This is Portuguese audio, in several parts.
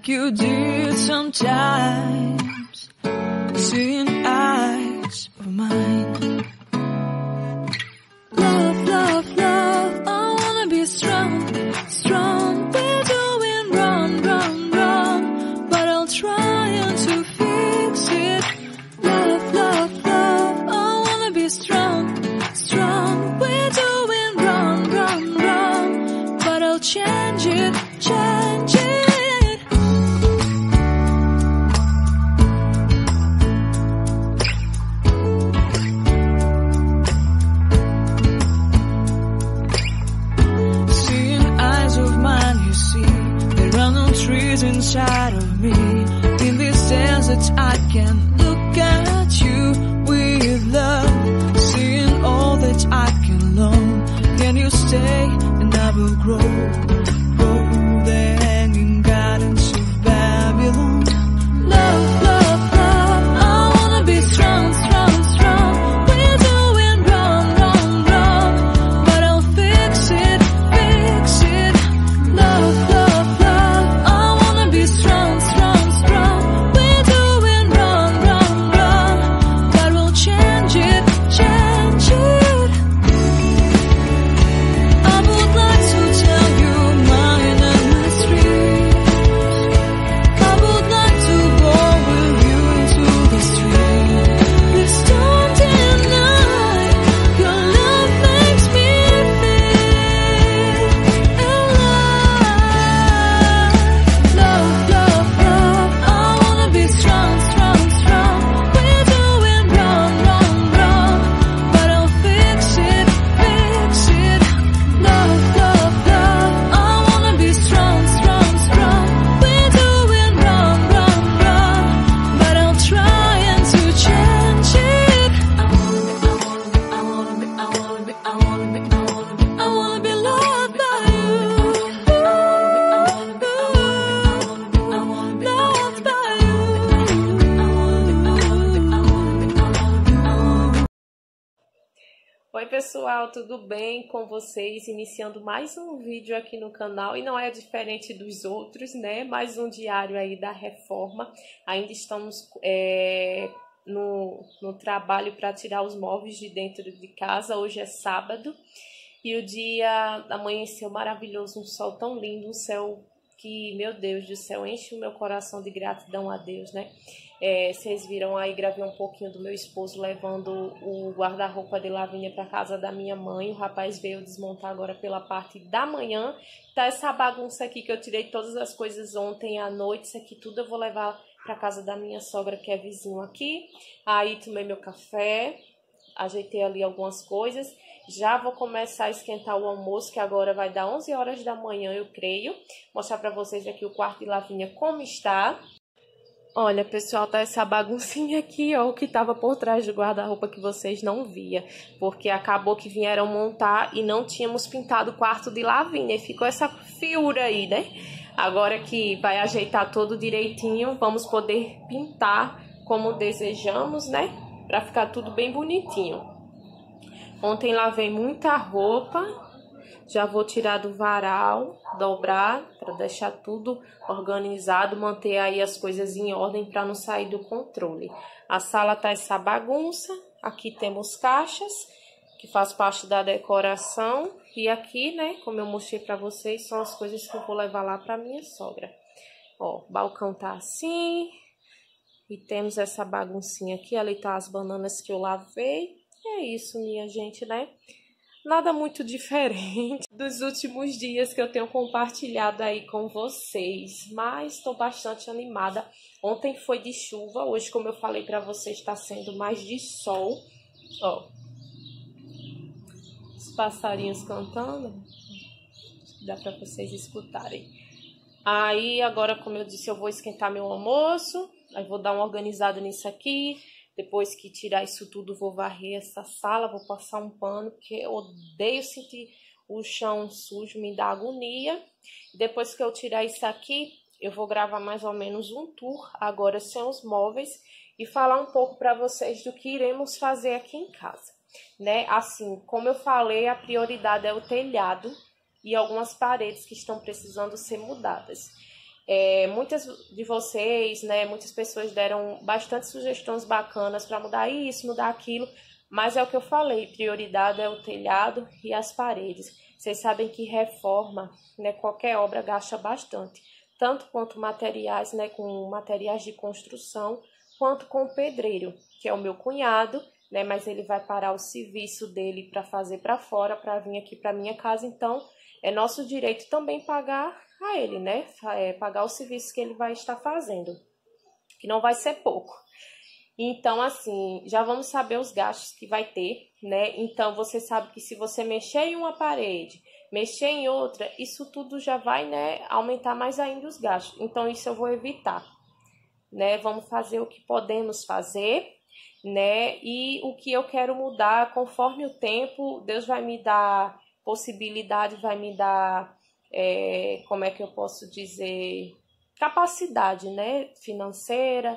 like you did sometimes, seeing eyes of mine. Love, love, love, I wanna be strong, strong. We're doing wrong, wrong, wrong, but I'll try to fix it. Love, love, love, I wanna be strong, strong. We're doing wrong, wrong, wrong, but I'll change it, change it. Trees inside of me, in this desert I can look at you with love, seeing all that I can learn. Can you stay and I will grow the hanging gardens of Babylon. Love, love, love, I wanna be strong, strong, strong. We're doing wrong, wrong, wrong, but I'll fix it, fix it. Love, love, be strong, strong, strong. We're doing wrong, wrong, wrong, but we'll change it, change it. I would like to tell you mine and my street. I would like to go with you into the street. Please don't deny, your love makes me feel alive. Love, love, love, I wanna be strong, strong, strong. We're doing wrong, wrong, wrong, but I'll fix it, fix it. Love, love, love, I wanna be strong, strong, strong. We're doing wrong, wrong, wrong, but I'll try and to change it. I wanna be loved by you. Loved by you. Oi pessoal, tudo bem com vocês? Iniciando mais um vídeo aqui no canal e não é diferente dos outros, né? Mais um diário aí da reforma. Ainda estamos no trabalho para tirar os móveis de dentro de casa. Hoje é sábado e o dia amanheceu maravilhoso, um sol tão lindo, um céu que, meu Deus do céu, enche o meu coração de gratidão a Deus, né? Vocês viram aí, gravei um pouquinho do meu esposo levando o guarda-roupa de Lavínia para casa da minha mãe. O rapaz veio desmontar agora pela parte da manhã. Tá essa bagunça aqui que eu tirei todas as coisas ontem à noite. Isso aqui tudo eu vou levar para casa da minha sogra, que é vizinho aqui. Aí tomei meu café, ajeitei ali algumas coisas. Já vou começar a esquentar o almoço, que agora vai dar 11 horas da manhã, eu creio. Mostrar para vocês aqui o quarto de Lavínia como está. Olha, pessoal, tá essa baguncinha aqui, ó, o que tava por trás do guarda-roupa que vocês não via, porque acabou que vieram montar e não tínhamos pintado o quarto de Lavínia, e ficou essa fiura aí, né? Agora que vai ajeitar todo direitinho, vamos poder pintar como desejamos, né? Pra ficar tudo bem bonitinho. Ontem lavei muita roupa. Já vou tirar do varal, dobrar, para deixar tudo organizado, manter aí as coisas em ordem para não sair do controle. A sala tá essa bagunça, aqui temos caixas, que faz parte da decoração. E aqui, né, como eu mostrei para vocês, são as coisas que eu vou levar lá para minha sogra. Ó, o balcão tá assim, e temos essa baguncinha aqui, ali tá as bananas que eu lavei. É isso, minha gente, né? Nada muito diferente dos últimos dias que eu tenho compartilhado aí com vocês, mas estou bastante animada. Ontem foi de chuva, hoje, como eu falei para vocês, está sendo mais de sol. Ó, os passarinhos cantando, dá para vocês escutarem. Aí, agora, como eu disse, eu vou esquentar meu almoço, aí vou dar uma organizada nisso aqui. Depois que tirar isso tudo, vou varrer essa sala, vou passar um pano, porque eu odeio sentir o chão sujo, me dá agonia. Depois que eu tirar isso aqui, eu vou gravar mais ou menos um tour, agora sem os móveis, e falar um pouco para vocês do que iremos fazer aqui em casa, né? Assim, como eu falei, a prioridade é o telhado e algumas paredes que estão precisando ser mudadas. Muitas de vocês, né, muitas pessoas deram bastante sugestões bacanas para mudar isso, mudar aquilo, mas é o que eu falei, prioridade é o telhado e as paredes. Vocês sabem que reforma, né, qualquer obra gasta bastante, tanto quanto materiais, né, com materiais de construção, quanto com o pedreiro, que é o meu cunhado, né, mas ele vai parar o serviço dele para fazer para fora, para vir aqui para minha casa, então é nosso direito também pagar a ele, né, pagar o serviço que ele vai estar fazendo, que não vai ser pouco. Então, assim, já vamos saber os gastos que vai ter, né? Então, você sabe que se você mexer em uma parede, mexer em outra, isso tudo já vai, né, aumentar mais ainda os gastos. Então, isso eu vou evitar, né? Vamos fazer o que podemos fazer, né? E o que eu quero mudar, conforme o tempo, Deus vai me dar possibilidade, vai me dar, como é que eu posso dizer, capacidade, né, financeira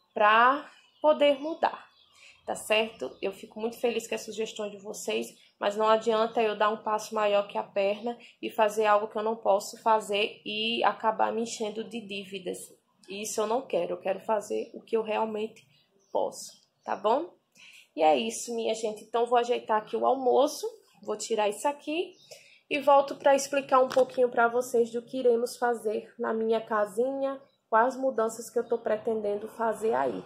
para poder mudar, tá certo? Eu fico muito feliz com a sugestão de vocês, mas não adianta eu dar um passo maior que a perna e fazer algo que eu não posso fazer e acabar me enchendo de dívidas. Isso eu não quero, eu quero fazer o que eu realmente posso, tá bom? E é isso, minha gente. Então, vou ajeitar aqui o almoço, vou tirar isso aqui e volto para explicar um pouquinho para vocês do que iremos fazer na minha casinha, quais mudanças que eu tô pretendendo fazer aí.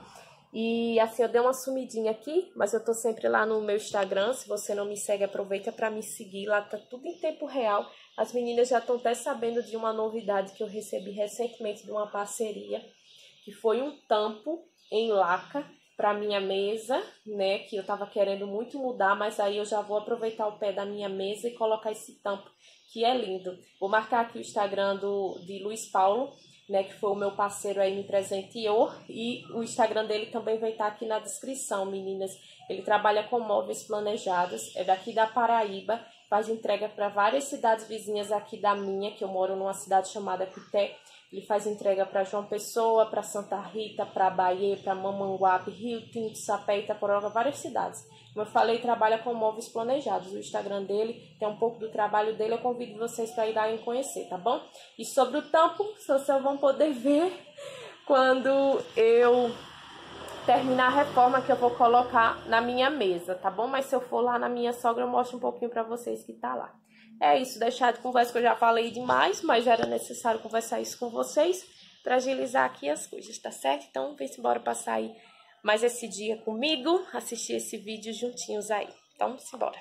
E assim, eu dei uma sumidinha aqui, mas eu tô sempre lá no meu Instagram. Se você não me segue, aproveita para me seguir. Lá tá tudo em tempo real. As meninas já estão até sabendo de uma novidade que eu recebi recentemente de uma parceria, que foi um tampo em laca para minha mesa, né? Que eu tava querendo muito mudar, mas aí eu já vou aproveitar o pé da minha mesa e colocar esse tampo, que é lindo. Vou marcar aqui o Instagram de Luiz Paulo, né, que foi o meu parceiro aí, me presenteou, e o Instagram dele também vai estar aqui na descrição, meninas. Ele trabalha com móveis planejados, é daqui da Paraíba, faz entrega para várias cidades vizinhas aqui da minha, que eu moro numa cidade chamada Pité. Ele faz entrega para João Pessoa, para Santa Rita, para Bahia, para Mamanguape, Rio Tinto, Sapé, Itapororoca, várias cidades. Como eu falei, trabalha com móveis planejados. O Instagram dele tem um pouco do trabalho dele. Eu convido vocês para ir lá e conhecer, tá bom? E sobre o tampo, vocês vão poder ver quando eu terminar a reforma que eu vou colocar na minha mesa, tá bom? Mas se eu for lá na minha sogra, eu mostro um pouquinho para vocês que tá lá. É isso, deixar de conversa que eu já falei demais, mas era necessário conversar isso com vocês para agilizar aqui as coisas, tá certo? Então, vem embora passar aí mais esse dia comigo, assistir esse vídeo juntinhos aí. Então, simbora.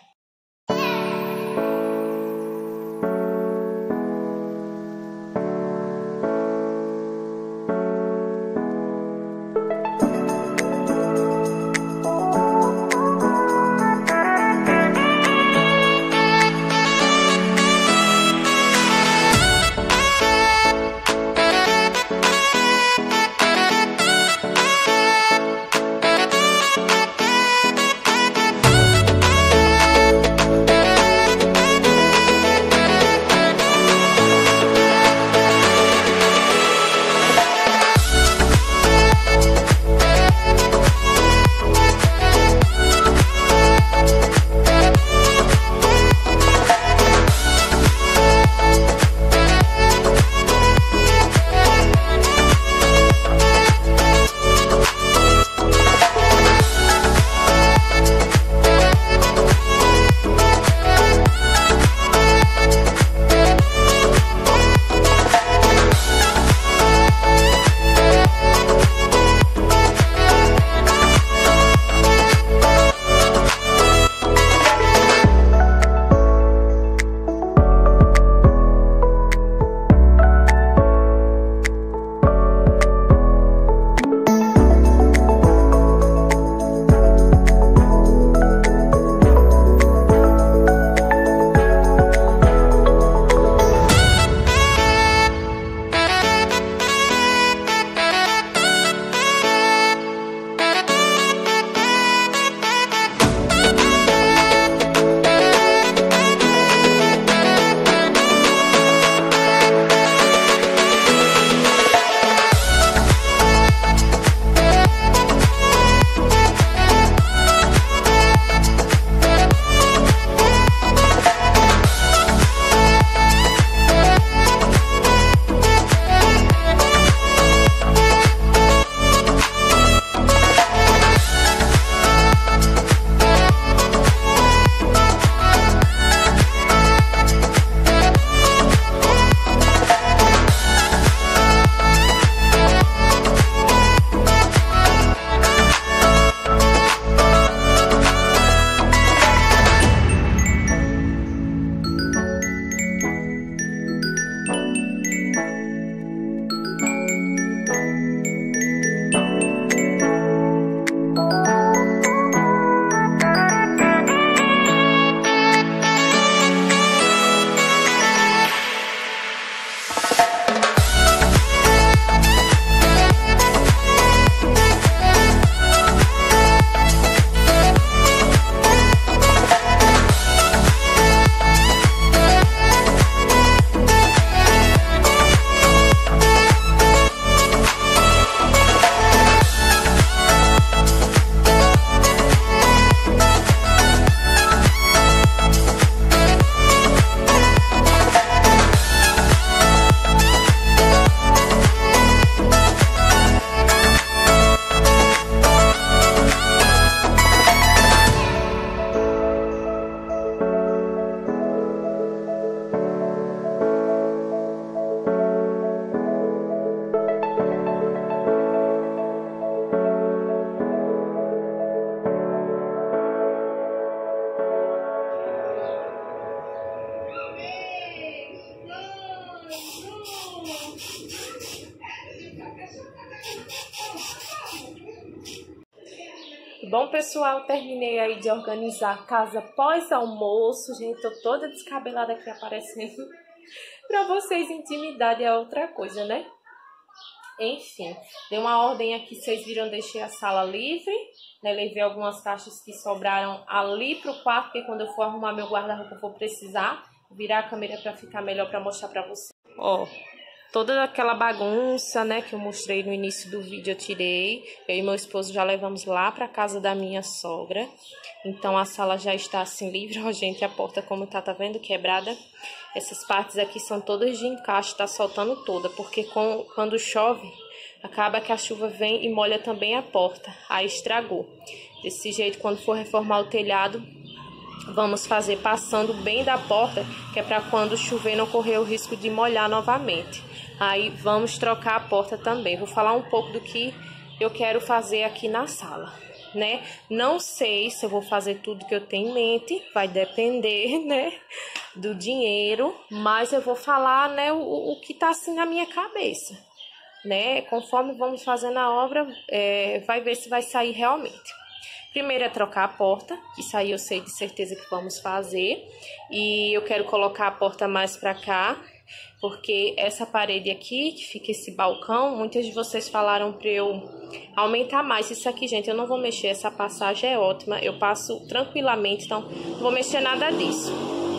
Bom, pessoal, terminei aí de organizar a casa pós-almoço. Gente, tô toda descabelada aqui aparecendo. Pra vocês, intimidade é outra coisa, né? Enfim, dei uma ordem aqui, vocês viram, deixei a sala livre, né? Levei algumas caixas que sobraram ali pro quarto, porque quando eu for arrumar meu guarda-roupa eu vou precisar virar a câmera pra ficar melhor pra mostrar pra vocês. Ó, toda aquela bagunça, né, que eu mostrei no início do vídeo eu tirei. Eu e meu esposo já levamos lá pra casa da minha sogra. Então a sala já está assim livre. Ó, gente, a porta como tá vendo, quebrada. Essas partes aqui são todas de encaixe, tá soltando toda, porque quando chove, acaba que a chuva vem e molha também a porta. Aí estragou. Desse jeito, quando for reformar o telhado, vamos fazer passando bem da porta, que é para quando chover não correr o risco de molhar novamente. Aí vamos trocar a porta também. Vou falar um pouco do que eu quero fazer aqui na sala, né? Não sei se eu vou fazer tudo que eu tenho em mente, vai depender, né, do dinheiro, mas eu vou falar, né, o que tá assim na minha cabeça, né? Conforme vamos fazendo a obra, vai ver se vai sair realmente. Primeiro é trocar a porta, isso aí eu sei de certeza que vamos fazer. E eu quero colocar a porta mais pra cá, porque essa parede aqui, que fica esse balcão, muitas de vocês falaram pra eu aumentar mais. Isso aqui, gente, eu não vou mexer, essa passagem é ótima, eu passo tranquilamente, então não vou mexer nada disso.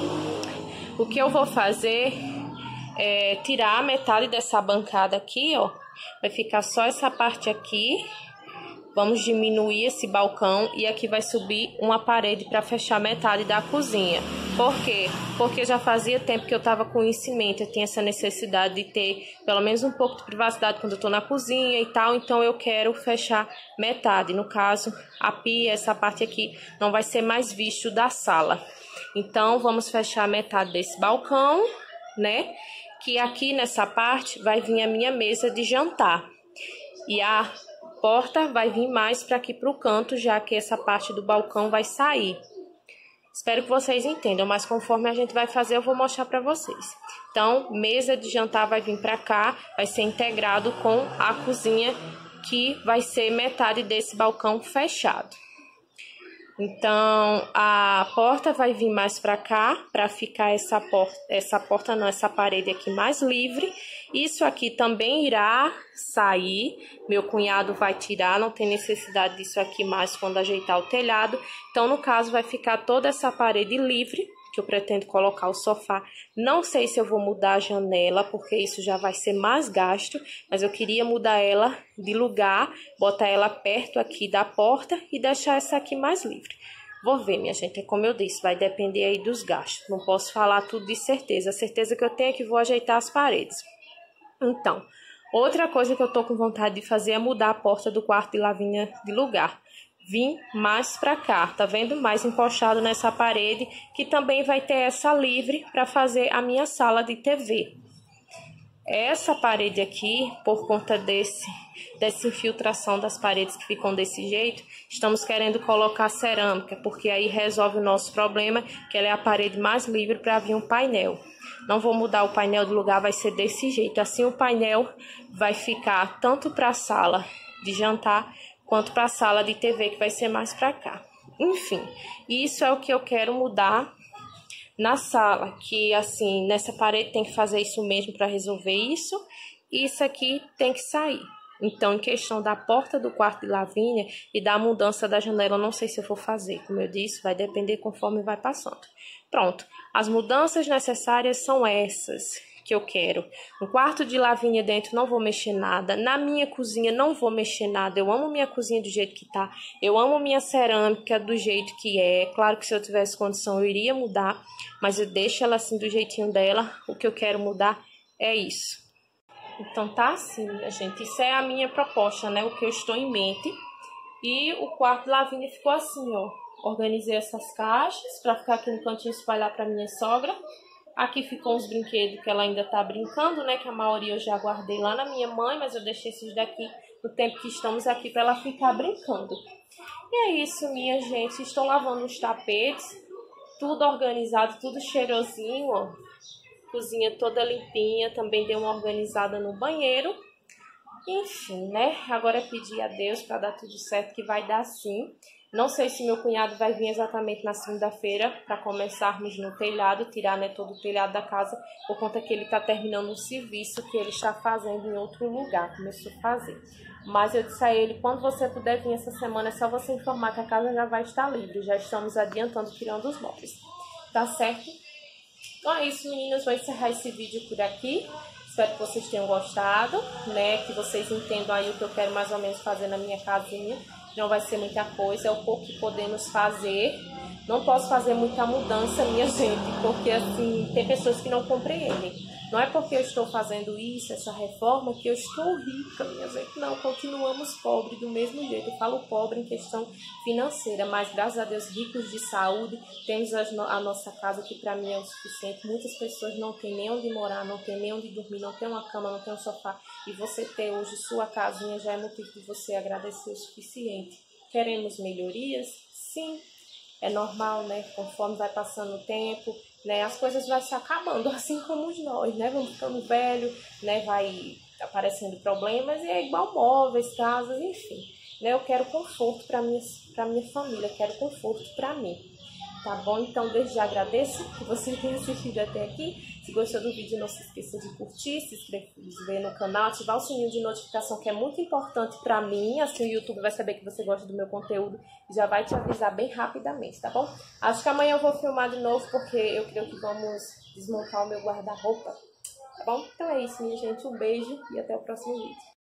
O que eu vou fazer é tirar a metade dessa bancada aqui, ó. Vai ficar só essa parte aqui. Vamos diminuir esse balcão e aqui vai subir uma parede para fechar metade da cozinha. Por quê? Porque já fazia tempo que eu estava com isso em mente. Eu tinha essa necessidade de ter pelo menos um pouco de privacidade quando eu estou na cozinha e tal. Então eu quero fechar metade. No caso, a pia, essa parte aqui, não vai ser mais visto da sala. Então vamos fechar metade desse balcão, né? Que aqui nessa parte vai vir a minha mesa de jantar. E a porta vai vir mais para aqui para o canto, já que essa parte do balcão vai sair. Espero que vocês entendam, mas conforme a gente vai fazer, eu vou mostrar para vocês. Então, mesa de jantar vai vir para cá, vai ser integrado com a cozinha, que vai ser metade desse balcão fechado. Então, a porta vai vir mais para cá, para ficar essa parede aqui mais livre. Isso aqui também irá sair, meu cunhado vai tirar, não tem necessidade disso aqui mais quando ajeitar o telhado. Então, no caso, vai ficar toda essa parede livre, que eu pretendo colocar o sofá. Não sei se eu vou mudar a janela, porque isso já vai ser mais gasto, mas eu queria mudar ela de lugar, botar ela perto aqui da porta e deixar essa aqui mais livre. Vou ver, minha gente, é como eu disse, vai depender aí dos gastos. Não posso falar tudo de certeza. A certeza que eu tenho é que vou ajeitar as paredes. Então, outra coisa que eu tô com vontade de fazer é mudar a porta do quarto de Lavínia de lugar. Vim mais pra cá, tá vendo? Mais encoxado nessa parede, que também vai ter essa livre para fazer a minha sala de TV. Essa parede aqui, por conta dessa infiltração das paredes que ficam desse jeito, estamos querendo colocar cerâmica, porque aí resolve o nosso problema, que ela é a parede mais livre para vir um painel. Não vou mudar o painel de lugar, vai ser desse jeito. Assim o painel vai ficar tanto para a sala de jantar, quanto para a sala de TV, que vai ser mais para cá. Enfim, isso é o que eu quero mudar na sala, que assim, nessa parede tem que fazer isso mesmo para resolver isso, e isso aqui tem que sair. Então, em questão da porta do quarto de Lavínia e da mudança da janela, eu não sei se eu vou fazer. Como eu disse, vai depender conforme vai passando. Pronto, as mudanças necessárias são essas que eu quero. No quarto de Lavínia dentro não vou mexer nada. Na minha cozinha não vou mexer nada. Eu amo minha cozinha do jeito que tá. Eu amo minha cerâmica do jeito que é. Claro que se eu tivesse condição eu iria mudar, mas eu deixo ela assim do jeitinho dela. O que eu quero mudar é isso. Então tá assim, minha gente. Isso é a minha proposta, né? O que eu estou em mente. E o quarto de Lavínia ficou assim, ó. Organizei essas caixas para ficar aqui no cantinho espalhar para minha sogra. Aqui ficam os brinquedos que ela ainda tá brincando, né? Que a maioria eu já guardei lá na minha mãe, mas eu deixei esses daqui no tempo que estamos aqui para ela ficar brincando. E é isso, minha gente. Estou lavando os tapetes, tudo organizado, tudo cheirosinho, ó. Cozinha toda limpinha, também dei uma organizada no banheiro. Enfim, né? Agora é pedir a Deus para dar tudo certo, que vai dar sim. Não sei se meu cunhado vai vir exatamente na segunda-feira para começarmos no telhado, tirar, né, todo o telhado da casa, por conta que ele está terminando um serviço que ele está fazendo em outro lugar, começou a fazer. Mas eu disse a ele, quando você puder vir essa semana, é só você informar que a casa já vai estar livre, já estamos adiantando, tirando os móveis. Tá certo? Então é isso, meninas, vou encerrar esse vídeo por aqui. Espero que vocês tenham gostado, né, que vocês entendam aí o que eu quero mais ou menos fazer na minha casinha. Não vai ser muita coisa, é o pouco que podemos fazer. Não posso fazer muita mudança, minha gente, porque assim, tem pessoas que não compreendem. Não é porque eu estou fazendo isso, essa reforma, que eu estou rica, minha gente. Não, continuamos pobres do mesmo jeito. Eu falo pobre em questão financeira, mas graças a Deus, ricos de saúde. Temos a nossa casa, que para mim é o suficiente. Muitas pessoas não têm nem onde morar, não têm nem onde dormir, não tem uma cama, não tem um sofá. E você ter hoje sua casinha já é motivo de você agradecer o suficiente. Queremos melhorias? Sim. É normal, né? Conforme vai passando o tempo, né? As coisas vão se acabando, assim como nós, né? Vamos ficando velho, né? Vai aparecendo problemas e é igual móveis, casas, enfim. Né? Eu quero conforto para minha família, quero conforto para mim. Tá bom? Então, desde já agradeço que você tenha assistido até aqui. Se gostou do vídeo, não se esqueça de curtir, se inscrever no canal, ativar o sininho de notificação, que é muito importante pra mim. Assim o YouTube vai saber que você gosta do meu conteúdo e já vai te avisar bem rapidamente, tá bom? Acho que amanhã eu vou filmar de novo, porque eu creio que vamos desmontar o meu guarda-roupa, tá bom? Então é isso, minha gente. Um beijo e até o próximo vídeo.